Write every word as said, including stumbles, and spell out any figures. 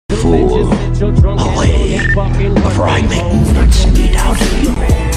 Fool, away, before I make nuts meat out of you.